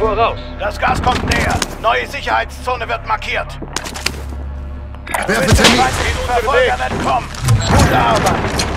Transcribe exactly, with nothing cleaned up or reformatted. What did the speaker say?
Spur raus. Das Gas kommt näher. Neue Sicherheitszone wird markiert. Werfe Termin. Verfolger wird kommen. Gute Arbeit.